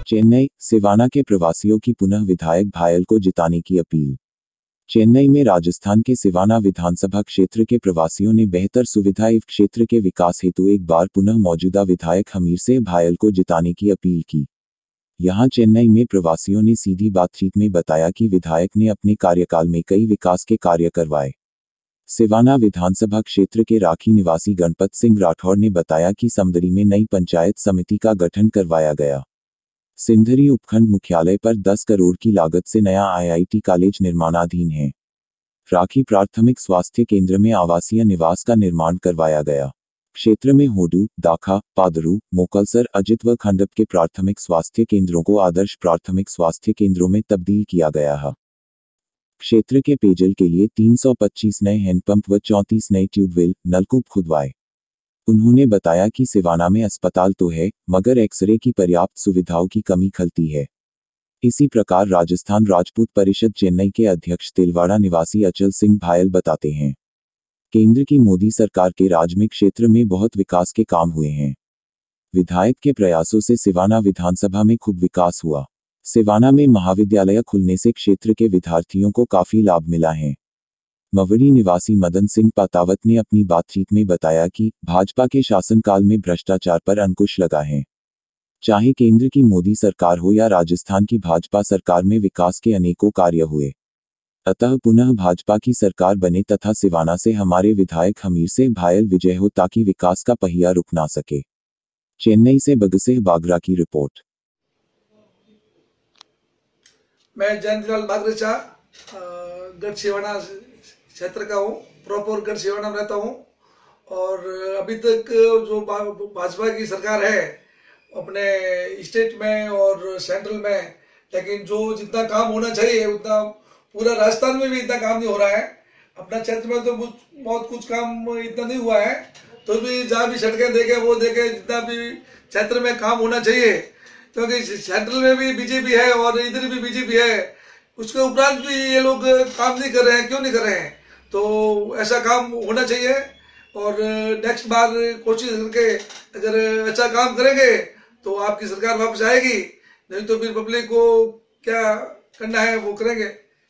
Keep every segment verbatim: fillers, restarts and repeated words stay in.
चेन्नई, सिवाना के प्रवासियों की पुनः विधायक भायल को जिताने की अपील। चेन्नई में राजस्थान के सिवाना विधानसभा क्षेत्र के प्रवासियों ने बेहतर सुविधा एवं क्षेत्र के विकास हेतु एक बार पुनः मौजूदा विधायक हमीर सिंह भायल को जिताने की अपील की। यहां चेन्नई में प्रवासियों ने सीधी बातचीत में बताया कि विधायक ने अपने कार्यकाल में कई विकास के कार्य करवाए। सिवाना विधानसभा क्षेत्र के राखी निवासी गणपत सिंह राठौर ने बताया कि समदड़ी में नई पंचायत समिति का गठन करवाया गया। सिंधरी उपखंड मुख्यालय पर दस करोड़ की लागत से नया आईआईटी कॉलेज निर्माणाधीन है। राखी प्राथमिक स्वास्थ्य केंद्र में आवासीय निवास का निर्माण करवाया गया। क्षेत्र में होडू, दाखा, पादरू, मोकलसर, अजित व खंडप के प्राथमिक स्वास्थ्य केंद्रों को आदर्श प्राथमिक स्वास्थ्य केंद्रों में तब्दील किया गया है। क्षेत्र के पेयजल के लिए तीन सौ पच्चीस नए हैंडपंप व चौंतीस नए ट्यूबवेल, नलकूप खुदवाए। उन्होंने बताया कि सिवाना में अस्पताल तो है, मगर एक्सरे की पर्याप्त सुविधाओं की कमी खलती है। इसी प्रकार राजस्थान राजपूत परिषद चेन्नई के अध्यक्ष तिलवाड़ा निवासी अचल सिंह भायल बताते हैं, केंद्र की मोदी सरकार के राज में क्षेत्र में बहुत विकास के काम हुए हैं। विधायक के प्रयासों से सिवाना विधानसभा में खूब विकास हुआ। सिवाना में महाविद्यालय खुलने से क्षेत्र के विद्यार्थियों को काफी लाभ मिला है। मवड़ी निवासी मदन सिंह पातावत ने अपनी बातचीत में बताया कि भाजपा के शासनकाल में भ्रष्टाचार पर अंकुश लगा है। चाहे केंद्र की मोदी सरकार हो या राजस्थान की भाजपा सरकार में विकास के अनेकों कार्य हुए। अतः पुनः भाजपा की सरकार बने तथा सिवाना से हमारे विधायक हमीर सिंह भायल विजय हो ताकि विकास का पहिया रुक ना सके। चेन्नई से बगसेह बागरा की रिपोर्ट। मैं जयंतलाल बागरेचा गढ़ सिवाना क्षेत्र का हूँ, प्रॉपर गढ़ सिवाना में रहता हूँ। और अभी तक जो भाजपा की सरकार है अपने स्टेट में और सेंट्रल में, लेकिन जो जितना काम होना चाहिए उतना पूरा राजस्थान में भी इतना काम नहीं हो रहा है। अपना क्षेत्र में तो बहुत कुछ काम इतना नहीं हुआ है, तो भी जहाँ भी सड़कें देखे वो देखे, जितना भी क्षेत्र में काम होना चाहिए, क्योंकि सेंट्रल में भी बीजेपी है और इधर भी बीजेपी है, उसके उपरांत भी ये लोग काम नहीं कर रहे हैं। क्यों नहीं कर रहे हैं? तो ऐसा काम होना चाहिए और नेक्स्ट बार कोशिश करके अगर अच्छा काम करेंगे तो आपकी सरकार वापस आएगी, नहीं तो फिर पब्लिक को क्या करना है वो करेंगे।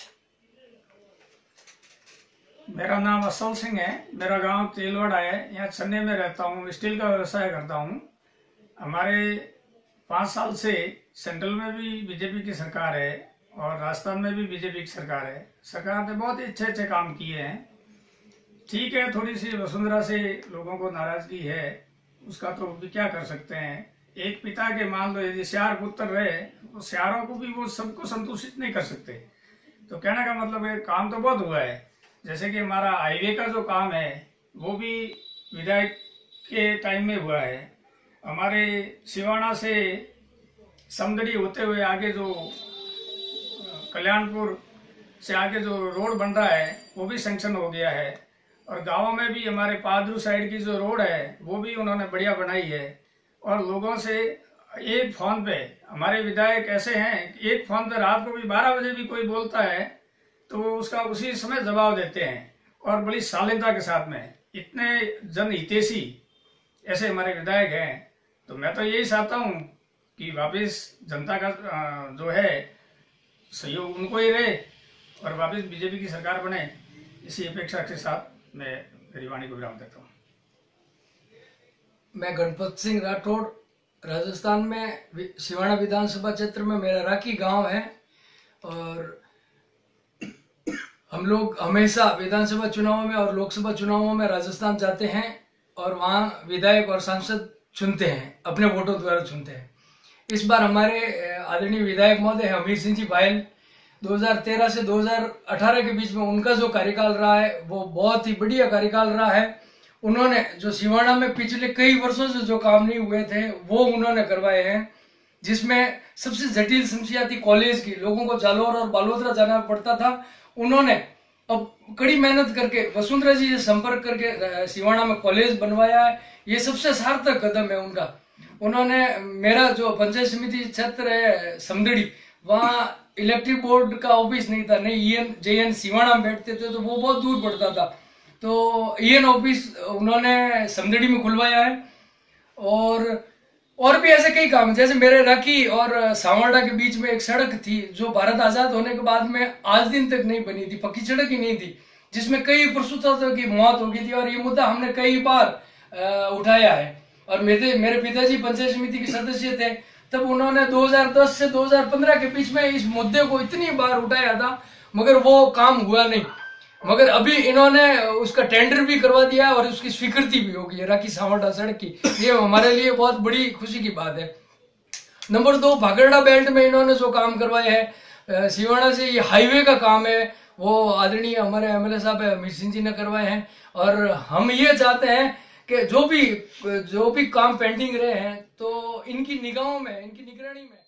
मेरा नाम असल सिंह है, मेरा गांव तेलवाड़ा है, यहाँ चेन्नई में रहता हूँ, स्टील का व्यवसाय करता हूँ। हमारे पाँच साल से सेंट्रल में भी बीजेपी की सरकार है और राजस्थान में भी बीजेपी की सरकार है। सरकार ने बहुत ही अच्छे अच्छे काम किए हैं। ठीक है, थोड़ी सी वसुंधरा से लोगों को नाराजगी है, उसका तो भी क्या कर सकते हैं। एक पिता के मान लो यदि चार पुत्र रहे तो चारों को भी वो सबको संतुष्टित नहीं कर सकते। तो कहने का मतलब है काम तो बहुत हुआ है। जैसे कि हमारा हाईवे का जो काम है वो भी विधायक के टाइम में हुआ है। हमारे सिवाना से समदड़ी होते हुए आगे जो कल्याणपुर से आगे जो रोड बन रहा है वो भी सैंक्शन हो गया है। और गाँव में भी हमारे पादरू साइड की जो रोड है वो भी उन्होंने बढ़िया बनाई है। और लोगों से एक फोन पे, हमारे विधायक ऐसे हैं कि एक फोन पे रात को भी बारह बजे भी कोई बोलता है तो उसका उसी समय जवाब देते हैं और बड़ी शालीनता के साथ में। इतने जनहितैषी ऐसे हमारे विधायक हैं। तो मैं तो यही चाहता हूँ कि वापस जनता का जो है सहयोग उनको ही रहे और वापस बीजेपी की सरकार बने। इसी अपेक्षा के साथ मैं मेरी वाणी को विराम देता हूँ। मैं गणपत सिंह राठौड़, राजस्थान में सिवाना विधानसभा क्षेत्र में मेरा राखी गांव है। और हम लोग हमेशा विधानसभा चुनावों में और लोकसभा चुनावों में राजस्थान जाते हैं और वहाँ विधायक और सांसद चुनते हैं, अपने वोटों द्वारा चुनते हैं। इस बार हमारे आदरणीय विधायक महोदय हमीर सिंह जी भायल दो हज़ार तेरह से दो हज़ार अठारह के बीच में उनका जो कार्यकाल रहा है वो बहुत ही बढ़िया कार्यकाल रहा है। उन्होंने जो सिवाना में पिछले कई वर्षों से जो काम नहीं हुए थे वो उन्होंने करवाए हैं, जिसमें सबसे जटिल समस्या थी कॉलेज की, लोगों को जालौर और बालोतरा जाना पड़ता था। उन्होंने अब कड़ी मेहनत करके वसुंधरा जी से संपर्क करके सिवाना में कॉलेज बनवाया है। ये सबसे सार्थक कदम है उनका। उन्होंने मेरा जो पंचायत समिति क्षेत्र है समदड़ी, वहाँ इलेक्ट्रिक बोर्ड का ऑफिस नहीं था, नहीं ईएन जेएन सिवाना में बैठते थे तो वो बहुत दूर पड़ता था, तो ईएन ऑफिस उन्होंने समदड़ी में खुलवाया है। और और भी ऐसे कई काम, जैसे मेरे राखी और सावरडा के बीच में एक सड़क थी जो भारत आजाद होने के बाद में आज दिन तक नहीं बनी थी, पक्की सड़क ही नहीं थी, जिसमें कई प्रसूतियों की मौत हो गई थी। और ये मुद्दा हमने कई बार उठाया है। और मेरे मेरे पिताजी पंचायत समिति के सदस्य थे, तब उन्होंने दो हज़ार दस से दो हज़ार पंद्रह के बीच में इस मुद्दे को इतनी बार उठाया था, मगर वो काम हुआ नहीं। मगर अभी इन्होंने उसका टेंडर भी करवा दिया और उसकी स्वीकृति भी होगी राखी सावरडा सड़क की। ये हमारे लिए बहुत बड़ी खुशी की बात है। नंबर दो, भागरडा बेल्ट में इन्होंने जो काम करवाया है, सिवाना से ये हाईवे का काम है, वो आदरणीय हमारे एमएलए साहब अमित सिंह जी ने करवाए हैं। और हम ये चाहते हैं कि जो भी जो भी काम पेंडिंग रहे हैं तो इनकी निगाहों में, इनकी निगरानी में